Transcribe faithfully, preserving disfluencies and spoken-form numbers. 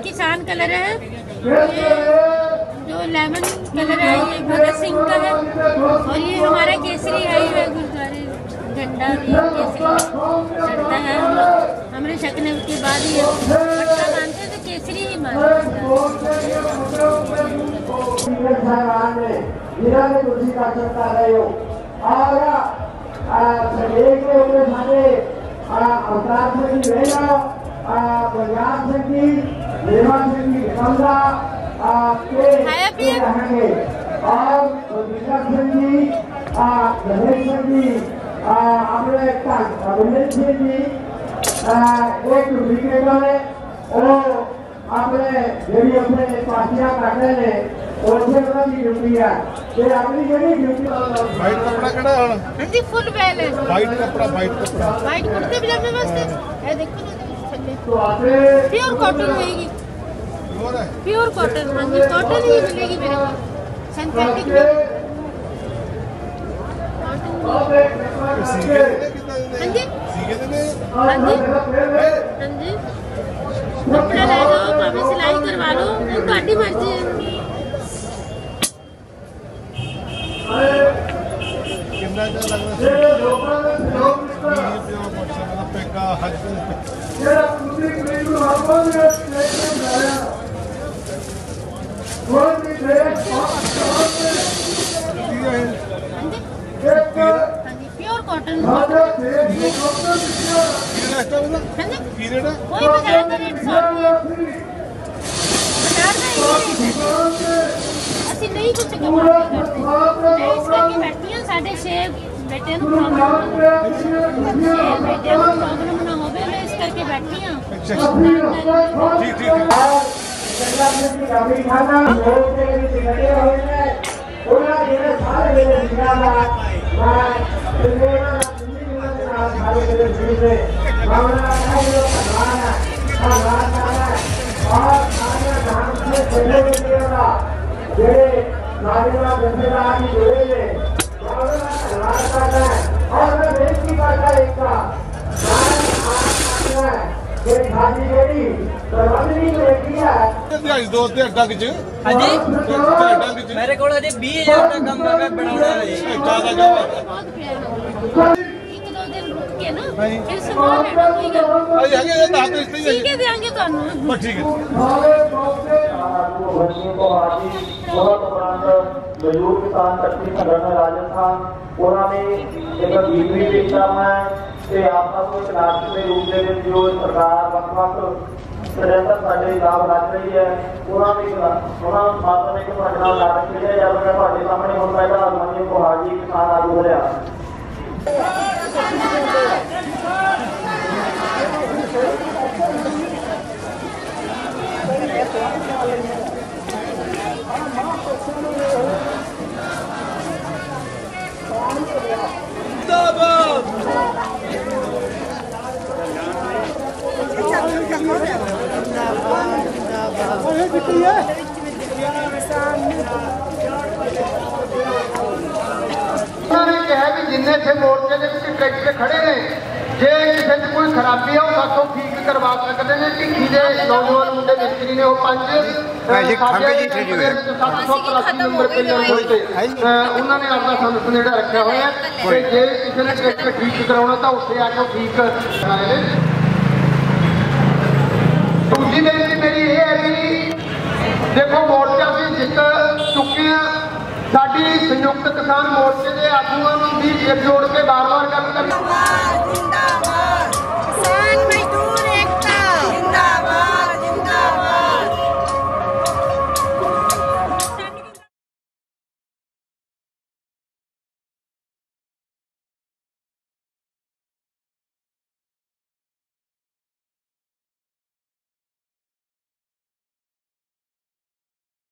किसान कलर है, ये जो लेमन कलर है ये भगत सिंह का है, और ये हमारा केसरी है, ये गुरुद्वारे झंडा भी केसरी चढ़ता है। हम लोग हमारे शकने के बाद ही पट्टा मानते हैं तो केसरी ही मानते फुल बैल है, वाइट कपड़ा, वाइट कपड़ा, वाइट कुर्ते पजामे वास्ते है। देखो प्योर कॉटन होएगी, प्योर कॉटन। हाँ जी, कॉटन ही मिलेगी मेरे को, सिंथेटिक में। हाँ जी हाँ जी हाँ जी, कपड़ा ले लो, भावे सिलाई करवा लो, ਤੁਹਾਡੀ मर्जी है। कितना लगता प्योर कॉटन कोई बाजार का रेट सौ ਅਸੀਂ ਨਹੀਂ ਕੁਝ ਕਮਾਉਂਦੇ ਕਰਦੇ, ਮੈਂ ਇਸ ਕਰਕੇ ਬੈਠੀ ਹਾਂ। ਸਾਡੇ ਛੇ ਬੇਟਿਆਂ ਨੂੰ ਪ੍ਰੋਬਲਮ ਛੇ ਬੇਟਿਆਂ ਨੂੰ ਪ੍ਰੋਬਲਮ ਨਾ ਹੋਵੇ, ਮੈਂ ਇਸ ਕਰਕੇ ਬੈਠੀ ਹਾਂ। ਠੀਕ ਠੀਕ दो डंग च मेरे को बीस हजार का कम है बनाना है। फिर समान लेना कोई गल ठीक है, देंगे ਤੁਹਾਨੂੰ। ठीक है मजदूर किसान शक्ति संगठन राजस्थान उन्होंने एक गीत भी पेशा है कि आपस में नाटक के रूप में जो सरकार वक्-वक् निरंतर साढ़े लाभ रख रही है, उन्होंने उन्होंने मात्र ने कि साढ़े नाल नाटक खेलिया जाएगा। ਤੁਹਾਡੇ सामने ਹੁਣ ਪਹਿਲਾਂ ਮੋਹਿਨੀ ਕੌਰ ਜੀ किसान आगू होया। उन्होंने कहा कि जिन्ने थे मोर्चे के ट्रैक्टर खड़े ने, जे किसी से कोई खराबी है वो सातों ठीक करवा सकते हैं। टिक्की के नौजवान मुंडे मिस्त्री ने वो पांच उन्होंने अपना संदेश रखा हुआ है कि जे किसी ने ट्रैक्टर ठीक कराना तो उससे आके ठीक कराए। दूसरी बेनती मेरी ये है कि देखो मोर्चा भी जित चुके हैं, साडी संयुक्त किसान मोर्चे के आगुओं भी जोड़ के बार बार गल कर